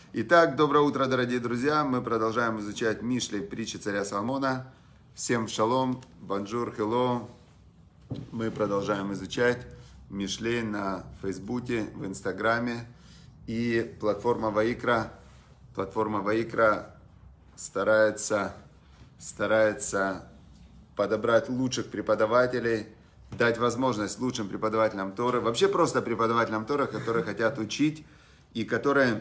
Итак, доброе утро, дорогие друзья. Мы продолжаем изучать Мишли, притчи царя Соломона. Всем шалом, бонжур, хелло. Мы продолжаем изучать Мишли на Фейсбуке, в Инстаграме. И платформа Ваикра старается подобрать лучших преподавателей, дать возможность лучшим преподавателям Торы, вообще просто преподавателям Торы, которые хотят учить и которые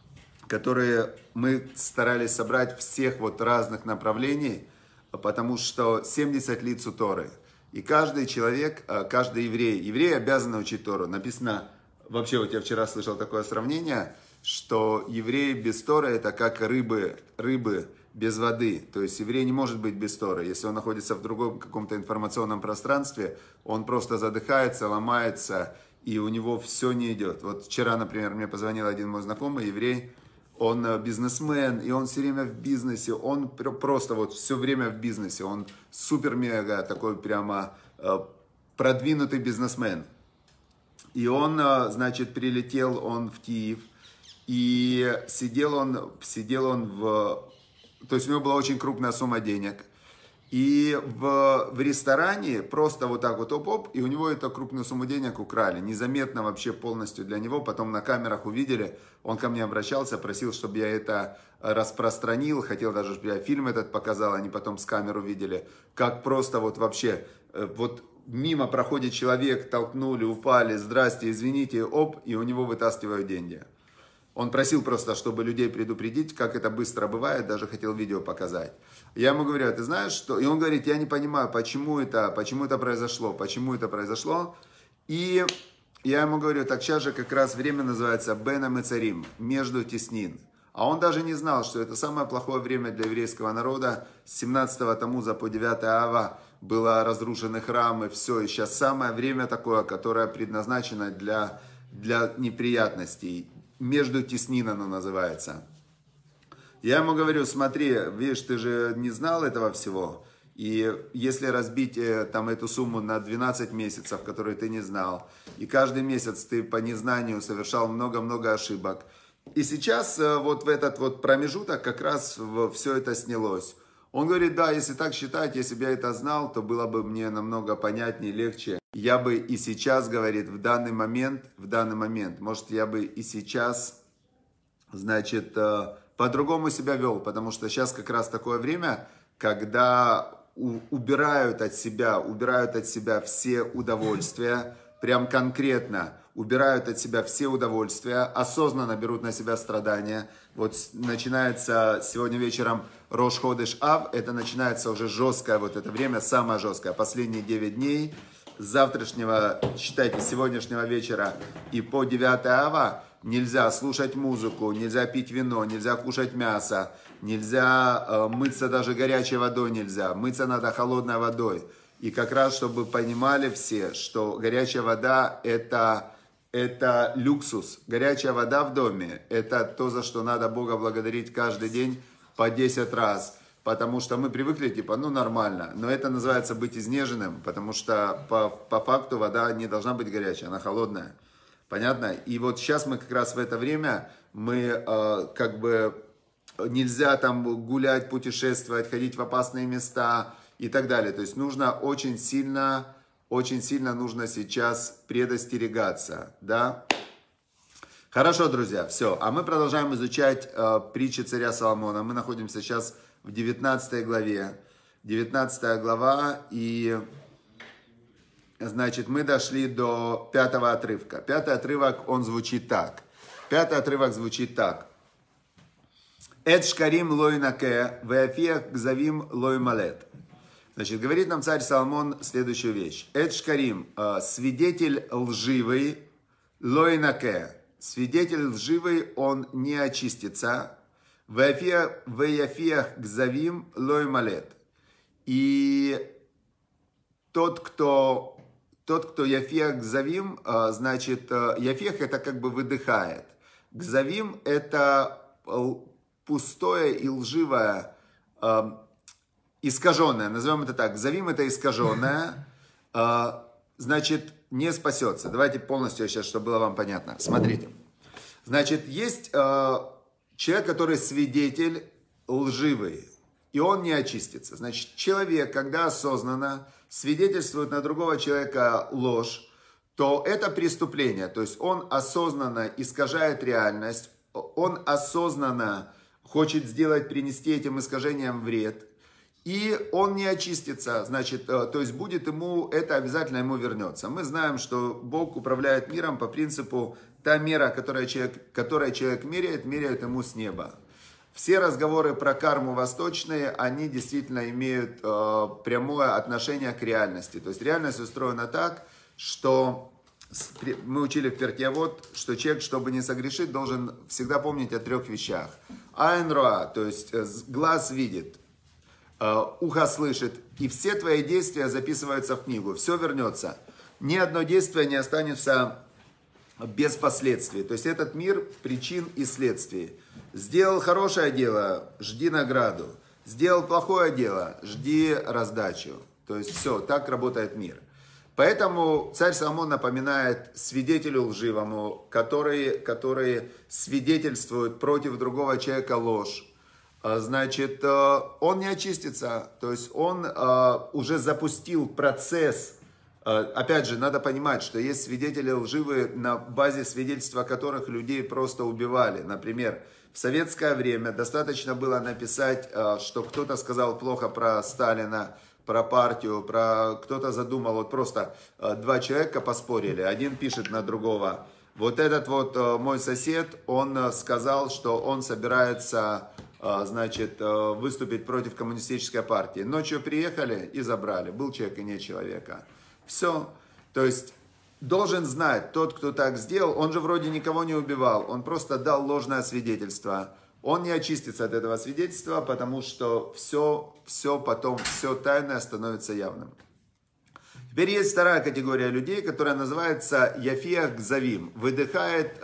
мы старались собрать всех вот разных направлений, потому что 70 лиц у Торы. И каждый человек, каждый еврей обязан учить Тору. Написано, вообще вот я вчера слышал такое сравнение, что евреи без Торы это как рыбы без воды. То есть еврей не может быть без Торы. Если он находится в другом каком-то информационном пространстве, он просто задыхается, ломается, и у него все не идет. Вот вчера, например, мне позвонил один мой знакомый, еврей, он бизнесмен, и он все время в бизнесе, он просто вот все время в бизнесе, он супер-мега такой прямо продвинутый бизнесмен. И он, значит, прилетел он в Киев, и сидел он то есть у него была очень крупная сумма денег. И в ресторане просто вот так вот оп-оп, и у него эту крупную сумму денег украли. Незаметно вообще полностью для него. Потом на камерах увидели. Он ко мне обращался, просил, чтобы я это распространил. Хотел даже, чтобы я фильм этот показал. Они потом с камер увидели. Как просто вот вообще, вот мимо проходит человек, толкнули, упали, здрасте, извините, оп, и у него вытаскивают деньги. Он просил просто, чтобы людей предупредить, как это быстро бывает, даже хотел видео показать. Я ему говорю, ты знаешь что? И он говорит, я не понимаю, почему это произошло. И я ему говорю, так сейчас же как раз время называется Беном и Царим, между теснин. А он даже не знал, что это самое плохое время для еврейского народа. С 17-го Тамуза по 9 Ава было разрушены храмы, все. И сейчас самое время такое, которое предназначено для неприятностей. Между теснин оно называется. Я ему говорю, смотри, видишь, ты же не знал этого всего. И если разбить там эту сумму на 12 месяцев, которые ты не знал, и каждый месяц ты по незнанию совершал много-много ошибок. И сейчас вот в этот вот промежуток как раз все это снялось. Он говорит, да, если так считать, если бы я это знал, то было бы мне намного понятнее, легче. Я бы и сейчас, говорит, в данный момент, может, я бы и сейчас, значит, по-другому себя вел, потому что сейчас как раз такое время, когда убирают от себя все удовольствия, прям конкретно убирают от себя все удовольствия, осознанно берут на себя страдания. Вот начинается сегодня вечером Рош Ходеш Ав, это начинается уже жесткое вот это время, самое жесткое, последние 9 дней. С завтрашнего, считайте, сегодняшнего вечера и по 9 Ава нельзя слушать музыку, нельзя пить вино, нельзя кушать мясо, нельзя мыться даже горячей водой нельзя, мыться надо холодной водой. И как раз, чтобы понимали все, что горячая вода это люксус. Горячая вода в доме это то, за что надо Бога благодарить каждый день по 10 раз. Потому что мы привыкли, типа, ну нормально. Но это называется быть изнеженным, потому что по факту вода не должна быть горячая, она холодная. Понятно? И вот сейчас мы как раз в это время, мы как бы нельзя там гулять, путешествовать, ходить в опасные места и так далее. То есть нужно очень сильно нужно сейчас предостерегаться, да? Хорошо, друзья, все. А мы продолжаем изучать притчи царя Соломона. Мы находимся сейчас в 19 главе. 19 глава, и, значит, мы дошли до 5-го отрывка. 5-й отрывок, он звучит так. 5-й отрывок звучит так. Эт шкарим лой наке, веафиях гзавим лой малет. Значит, говорит нам царь Соломон следующую вещь. Эт шкарим, свидетель лживый, лой наке. Свидетель лживый, он не очистится. Веяфиях гзавим лой малет. И тот, кто яфиях гзавим, значит, яфиях это как бы выдыхает. Гзавим это пустое и лживое, искаженное, назовем это так. Гзавим это искаженное, значит, не спасется. Давайте полностью сейчас, чтобы было вам понятно. Смотрите. Значит, есть человек, который свидетель лживый, и он не очистится. Значит, человек, когда осознанно свидетельствует на другого человека ложь, то это преступление. То есть он осознанно искажает реальность, он осознанно хочет сделать, принести этим искажениям вред, и он не очистится, значит, то есть будет ему, это обязательно ему вернется. Мы знаем, что Бог управляет миром по принципу, та мера, которую человек меряет ему с неба. Все разговоры про карму восточные, они действительно имеют прямое отношение к реальности. То есть реальность устроена так, что мы учили в Перкеавот, что человек, чтобы не согрешить, должен всегда помнить о 3 вещах. Айн роа, то есть глаз видит, ухо слышит, и все твои действия записываются в книгу. Все вернется. Ни одно действие не останется без последствий. То есть этот мир причин и следствий. Сделал хорошее дело, жди награду. Сделал плохое дело, жди раздачу. То есть все, так работает мир. Поэтому царь Соломон напоминает свидетелю лживому, который свидетельствует против другого человека ложь. Значит, он не очистится. То есть он уже запустил процесс. Опять же, надо понимать, что есть свидетели лживые, на базе свидетельства которых людей просто убивали. Например, в советское время достаточно было написать, что кто-то сказал плохо про Сталина, про партию, кто-то задумал, вот просто 2 человека поспорили, один пишет на другого. Вот этот вот мой сосед, он сказал, что он собирается, значит, выступить против коммунистической партии. Ночью приехали и забрали, был человек и не человека. Все. То есть должен знать, тот, кто так сделал, он же вроде никого не убивал, он просто дал ложное свидетельство. Он не очистится от этого свидетельства, потому что все потом, все тайное становится явным. Теперь есть вторая категория людей, которая называется Яфия Гзавим. Выдыхает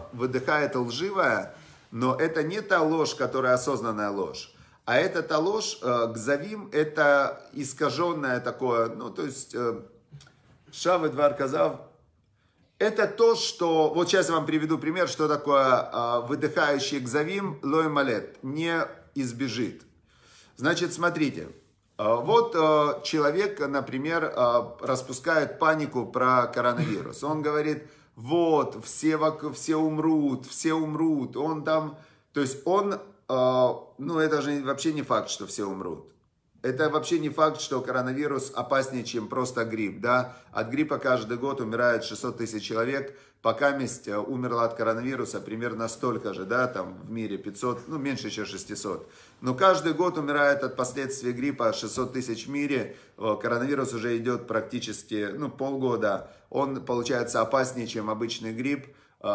лживое, но это не та ложь, которая осознанная ложь. А это та ложь, Гзавим, это искаженное такое, ну то есть... Шав и Двар Казав. Это то, что... Вот сейчас я вам приведу пример, что такое выдыхающий гзавим лой малет. Не избежит. Значит, смотрите. Вот человек, например, распускает панику про коронавирус. Он говорит, вот, все умрут. Он там... То есть он... Ну, это же вообще не факт, что все умрут. Это вообще не факт, что коронавирус опаснее, чем просто грипп. Да? От гриппа каждый год умирает 600 тысяч человек. Пока умерло от коронавируса примерно столько же, да, там в мире 500, ну меньше, чем 600. Но каждый год умирает от последствий гриппа 600 тысяч в мире. Коронавирус уже идет практически, ну, полгода. Он получается опаснее, чем обычный грипп.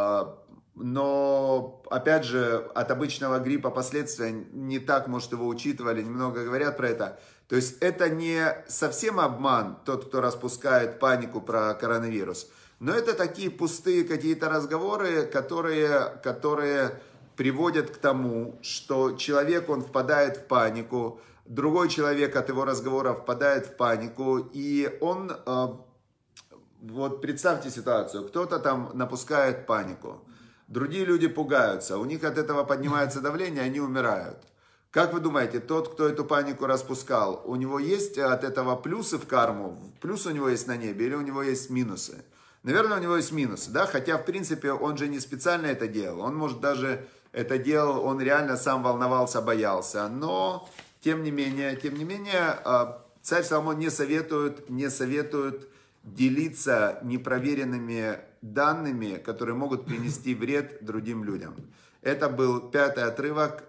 Но, опять же, от обычного гриппа последствия не так, может, его учитывали, немного говорят про это. То есть это не совсем обман, тот, кто распускает панику про коронавирус. Но это такие пустые какие-то разговоры, которые приводят к тому, что человек, он впадает в панику, другой человек от его разговора впадает в панику, и он, вот представьте ситуацию, кто-то там напускает панику. Другие люди пугаются, у них от этого поднимается давление, они умирают. Как вы думаете, тот, кто эту панику распускал, у него есть от этого плюсы в карму? Плюс у него есть на небе или у него есть минусы? Наверное, у него есть минусы, да? Хотя, в принципе, он же не специально это делал. Он, может, даже это делал, он реально сам волновался, боялся. Но, тем не менее, царь Соломон не советует делиться непроверенными данными, которые могут принести вред другим людям. Это был 5 отрывок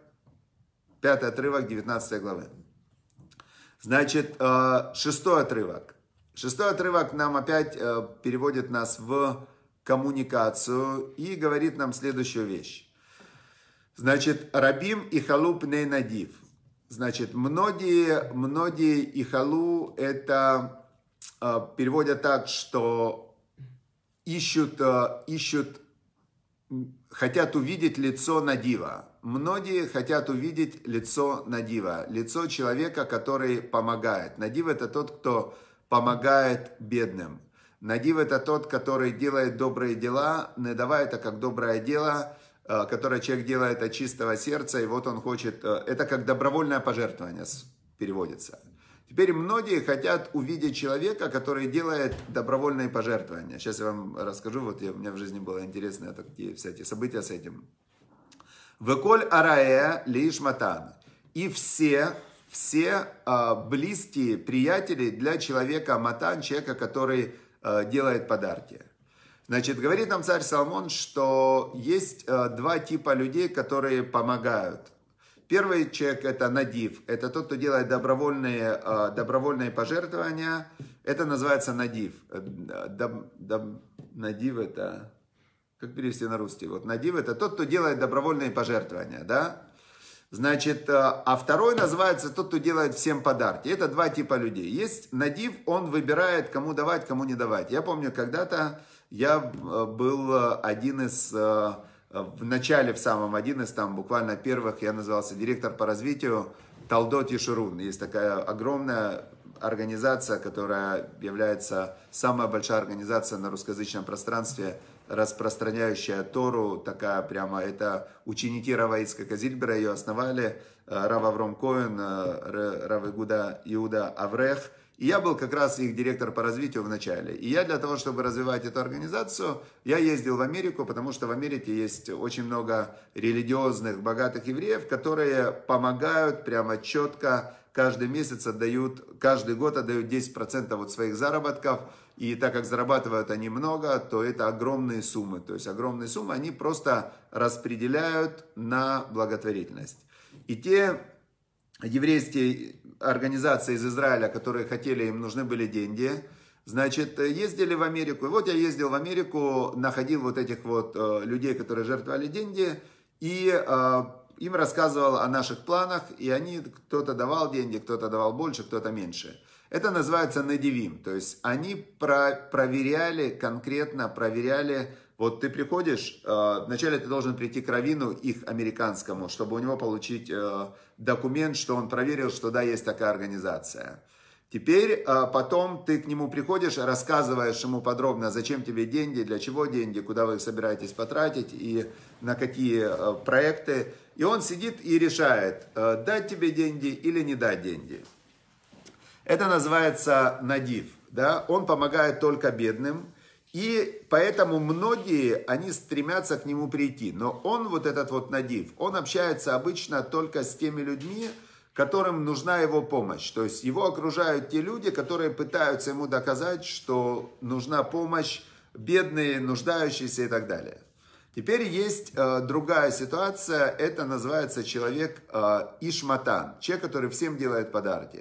19 главы. Значит, 6 отрывок. 6 отрывок нам опять переводит нас в коммуникацию и говорит нам следующую вещь. Значит, рабим и халу пней надив. Значит, многие и халу это переводят так, что хотят увидеть лицо надива. Многие хотят увидеть лицо надива. Лицо человека, который помогает. Надив это тот, кто помогает бедным. Надив это тот, который делает добрые дела. Недава это как доброе дело. которое человек делает от чистого сердца, и вот он хочет, это как добровольное пожертвование переводится. Теперь многие хотят увидеть человека, который делает добровольные пожертвования. Сейчас я вам расскажу, вот у меня в жизни было интересно такие всякие события с этим. Веколь араэ лиш матан. И все близкие приятели для человека матан, человека, который делает подарки. Значит, говорит нам царь Соломон, что есть два типа людей, которые помогают. Первый человек это надив, это тот, кто делает добровольные пожертвования, это называется надив. Надив это, как перевести на русский? Вот надив это тот, кто делает добровольные пожертвования, да? Значит, а второй называется тот, кто делает всем подарки. Это два типа людей. Есть надив, он выбирает, кому давать, кому не давать. Я помню, когда-то я был один из... В начале, один из там буквально первых, я назывался директор по развитию Талдот Ешурун. Есть такая огромная организация, которая является самая большая организация на русскоязычном пространстве, распространяющая Тору, такая прямо, это ученики Рава Ицхака Зильбера ее основали, Рав Авром Коэн, Рав Иуда Аврех. И я был как раз их директор по развитию в начале. И я для того, чтобы развивать эту организацию, я ездил в Америку, потому что в Америке есть очень много религиозных, богатых евреев, которые помогают прямо четко, каждый месяц каждый год отдают 10% от своих заработков. И так как зарабатывают они много, то это огромные суммы. То есть огромные суммы они просто распределяют на благотворительность. И те еврейские организации из Израиля, которые хотели, им нужны были деньги, значит, ездили в Америку. И вот я ездил в Америку, находил вот этих вот людей, которые жертвовали деньги, и им рассказывал о наших планах, и они, кто-то давал деньги, кто-то давал больше, кто-то меньше. Это называется надивим, то есть они проверяли, конкретно проверяли. Вот ты приходишь, вначале ты должен прийти к раввину, их американскому, чтобы у него получить документ, что он проверил, что да, есть такая организация. Теперь потом ты к нему приходишь, рассказываешь ему подробно, зачем тебе деньги, для чего деньги, куда вы их собираетесь потратить и на какие проекты. И он сидит и решает, дать тебе деньги или не дать деньги. Это называется надив, да? Он помогает только бедным. И поэтому многие, они стремятся к нему прийти. Но он, вот этот вот надив, он общается обычно только с теми людьми, которым нужна его помощь. То есть его окружают те люди, которые пытаются ему доказать, что нужна помощь, бедные, нуждающиеся и так далее. Теперь есть другая ситуация, это называется человек ишматан, человек, который всем делает подарки.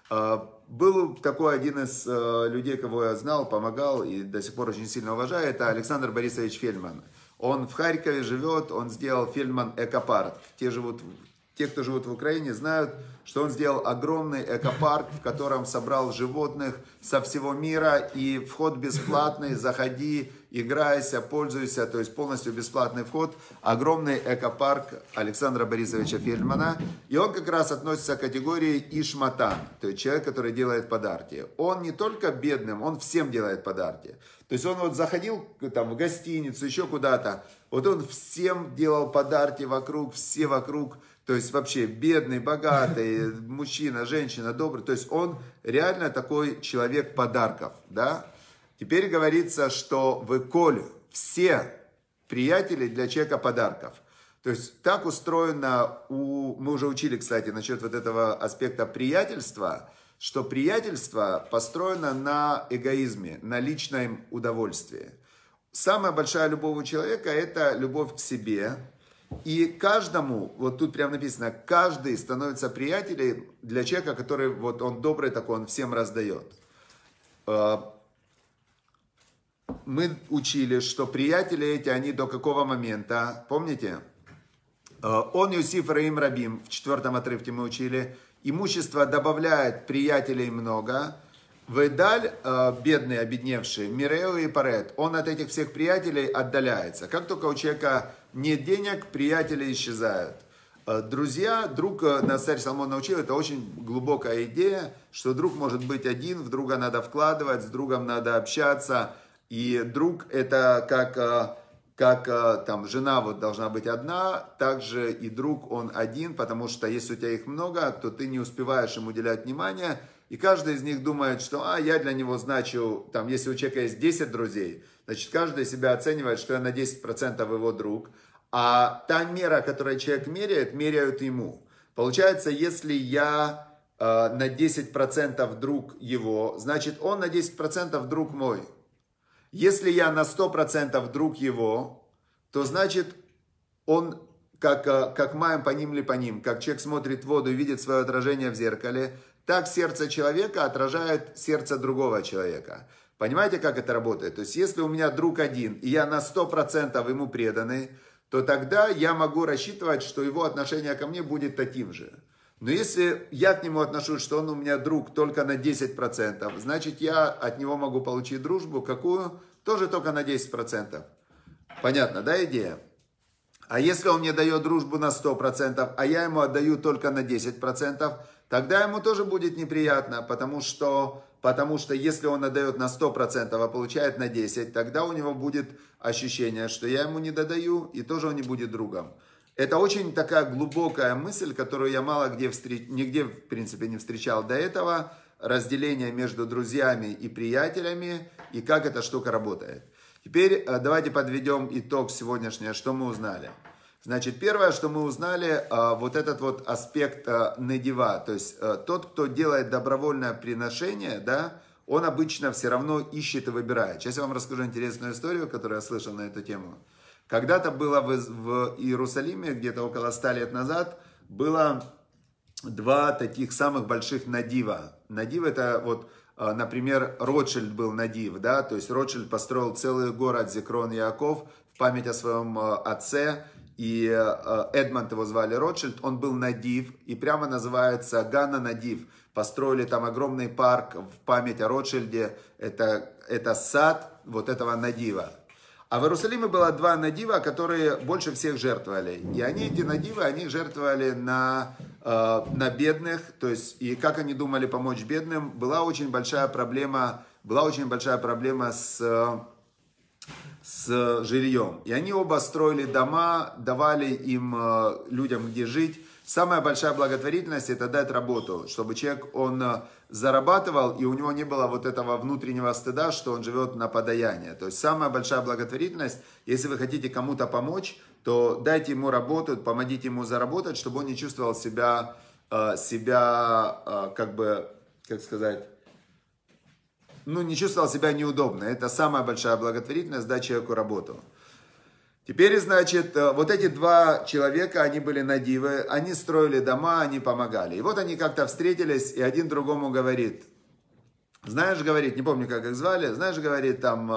Был такой один из людей, кого я знал, помогал и до сих пор очень сильно уважаю, это Александр Борисович Фельдман. Он в Харькове живет, он сделал Фельдман экопарк. Те, кто живут в Украине, знают, что он сделал огромный экопарк, в котором собрал животных со всего мира, и вход бесплатный, заходи, играйся, пользуйся, то есть полностью бесплатный вход. Огромный экопарк Александра Борисовича Фельдмана, и он как раз относится к категории ишматан, то есть человек, который делает подарки. Он не только бедным, он всем делает подарки. То есть он вот заходил там в гостиницу, еще куда-то, вот он всем делал подарки вокруг, все вокруг. То есть вообще бедный, богатый, мужчина, женщина, добрый. То есть он реально такой человек подарков. Да? Теперь говорится, что в Эколе все приятели для человека подарков. То есть так устроено, мы уже учили, кстати, насчет вот этого аспекта приятельства, что приятельство построено на эгоизме, на личном удовольствии. Самая большая любовь у человека – это любовь к себе. И каждому, вот тут прямо написано, каждый становится приятелем для человека, который вот он добрый такой, он всем раздает. Мы учили, что приятели эти, они до какого момента, помните? Он Юсиф Раим Рабим, в 4-м отрывке мы учили, имущество добавляет приятелей много. Выдаль, бедный, обедневший, Мирео и Парет, он от этих всех приятелей отдаляется. Как только у человека нет денег, приятели исчезают. Друзья, друг, нас царь Соломон научил, это очень глубокая идея, что друг может быть один, в друга надо вкладывать, с другом надо общаться. И друг это как как там жена вот должна быть одна, также и друг он один, потому что если у тебя их много, то ты не успеваешь им уделять внимание, и каждый из них думает, что я для него значу, там, если у человека есть 10 друзей, значит, каждый себя оценивает, что я на 10% его друг, а та мера, которую человек меряет, меряют ему. Получается, если я на 10% друг его, значит, он на 10% друг мой. Если я на 100% друг его, то значит он, как маем по ним ли по ним, как человек смотрит в воду и видит свое отражение в зеркале, так сердце человека отражает сердце другого человека. Понимаете, как это работает? То есть, если у меня друг один, и я на 100% ему преданный, то тогда я могу рассчитывать, что его отношение ко мне будет таким же. Но если я к нему отношусь, что он у меня друг только на 10%, значит, я от него могу получить дружбу, какую? Тоже только на 10%. Понятно, да, идея? А если он мне дает дружбу на 100%, а я ему отдаю только на 10%, тогда ему тоже будет неприятно, потому что если он отдает на 100%, а получает на 10%, тогда у него будет ощущение, что я ему не додаю, и тоже он не будет другом. Это очень такая глубокая мысль, которую я мало где нигде, в принципе, не встречал до этого. Разделение между друзьями и приятелями, и как эта штука работает. Теперь давайте подведем итог сегодняшнего, что мы узнали. Значит, первое, что мы узнали, вот этот вот аспект недива, то есть тот, кто делает добровольное приношение, да, он обычно все равно ищет и выбирает. Сейчас я вам расскажу интересную историю, которую я слышал на эту тему. Когда-то было в Иерусалиме, где-то около 100 лет назад, было два таких самых больших надива. Надив это вот, например, Ротшильд был надив, да, то есть Ротшильд построил целый город Зикрон Яаков в память о своем отце, и Эдмонд его звали Ротшильд, он был надив, и прямо называется Ганна Надив. Построили там огромный парк в память о Ротшильде, это сад вот этого надива. А в Иерусалиме было два надива, которые больше всех жертвовали. И эти надивы, они жертвовали на бедных, то есть, и как они думали помочь бедным, была очень большая проблема с жильем. И они оба строили дома, давали им людям где жить. Самая большая благотворительность – это дать работу, чтобы человек, он зарабатывал, и у него не было вот этого внутреннего стыда, что он живет на подаяние. То есть самая большая благотворительность, если вы хотите кому-то помочь, то дайте ему работу, помогите ему заработать, чтобы он не чувствовал себя как бы, как сказать, не чувствовал себя неудобно. Это самая большая благотворительность, дать человеку работу. Теперь, значит, вот эти два человека, они были надивы, они строили дома, они помогали. И вот они как-то встретились, и один другому говорит, знаешь, говорит, не помню, как их звали, знаешь, говорит, там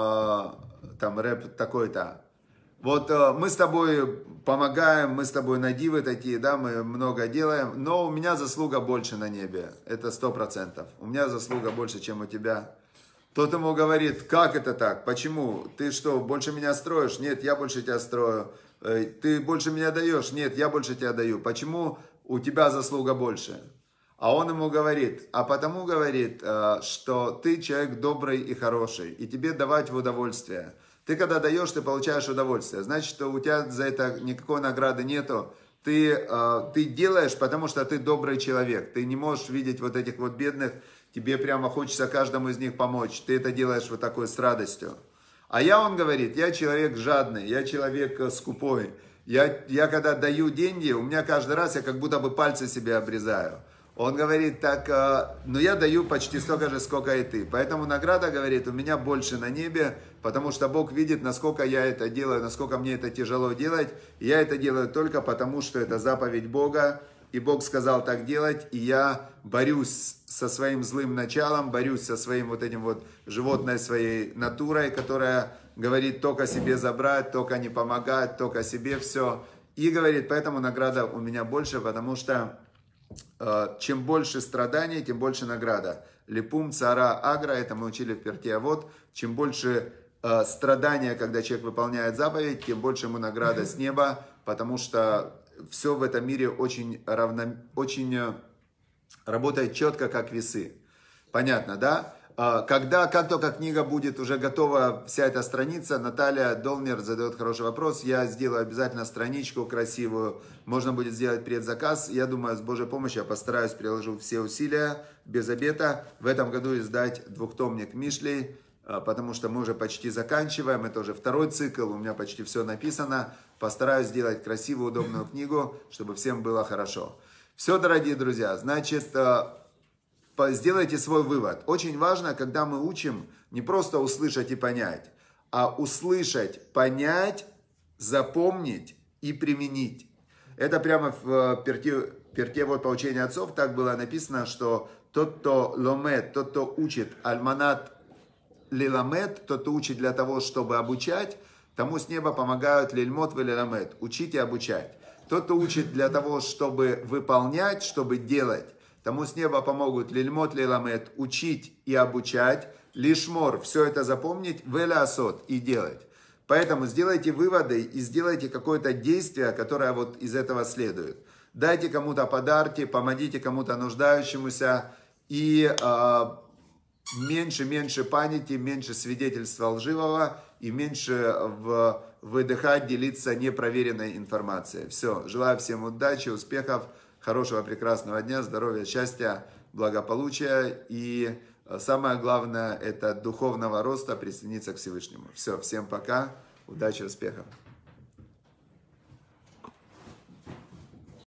рэп такой-то, вот мы с тобой помогаем, мы с тобой надивы такие, да, мы много делаем, но у меня заслуга больше на небе, это 100%, у меня заслуга больше, чем у тебя. Тот ему говорит, как это так, почему, ты что, больше меня строишь? Нет, я больше тебя строю. Ты больше меня даешь? Нет, я больше тебя даю. Почему у тебя заслуга больше? А он ему говорит, а потому говорит, что ты человек добрый и хороший, и тебе давать в удовольствие. Ты когда даешь, ты получаешь удовольствие. Значит, что у тебя за это никакой награды нету. Ты делаешь, потому что ты добрый человек. Ты не можешь видеть вот этих вот бедных. Тебе прямо хочется каждому из них помочь. Ты это делаешь вот такой с радостью. А он говорит, я человек жадный, я человек скупой. Я когда даю деньги, у меня каждый раз я как будто бы пальцы себе обрезаю. Он говорит, так, но я даю почти столько же, сколько и ты. Поэтому награда, говорит, у меня больше на небе, потому что Бог видит, насколько я это делаю, насколько мне это тяжело делать. И я это делаю только потому, что это заповедь Бога. И Бог сказал так делать, и я борюсь со своим злым началом, борюсь со своим вот этим вот животной своей натурой, которая говорит только себе забрать, только не помогать, только себе все. И говорит, поэтому награда у меня больше, потому что чем больше страданий, тем больше награда. Липум, цара, агра, это мы учили в Перке Авот. Чем больше страдания, когда человек выполняет заповедь, тем больше ему награда с неба, потому что все в этом мире очень работает четко, как весы. Понятно, да? Как только книга будет уже готова, вся эта страница, Наталья Долнер задает хороший вопрос. Я сделаю обязательно страничку красивую. Можно будет сделать предзаказ. Я думаю, с Божьей помощью я постараюсь, приложу все усилия без обета. В этом году издать двухтомник Мишлей, потому что мы уже почти заканчиваем. Это уже второй цикл, у меня почти все написано. Постараюсь сделать красивую, удобную книгу, чтобы всем было хорошо. Все, дорогие друзья, значит... Сделайте свой вывод. Очень важно, когда мы учим, не просто услышать и понять, а услышать, понять, запомнить и применить. Это прямо в перке вот поучения отцов так было написано, что тот, кто ломет, тот, кто учит, альманат лиламет, тот, кто учит для того, чтобы обучать, тому с неба помогают лильмот велиламет, учить и обучать. Тот, кто учит для того, чтобы выполнять, чтобы делать, тому с неба помогут лильмот лиламет, учить и обучать, лишмор, все это запомнить, велясот, и делать. Поэтому сделайте выводы и сделайте какое-то действие, которое вот из этого следует. Дайте кому-то подарки, помогите кому-то нуждающемуся, и меньше паники, меньше свидетельства лживого, и меньше выдыхать, делиться непроверенной информацией. Все, желаю всем удачи, успехов, хорошего, прекрасного дня, здоровья, счастья, благополучия и самое главное, это духовного роста, присоединиться к Всевышнему. Все, всем пока, удачи, успехов.